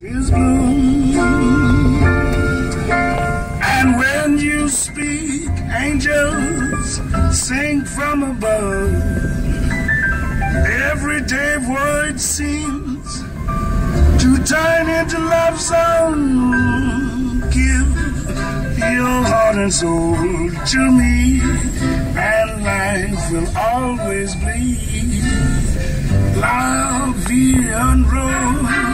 is blue, and when you speak, angels sing from above. Everyday word seems to turn into love song. Give your heart and soul to me, and life will always be La Vie en Rose.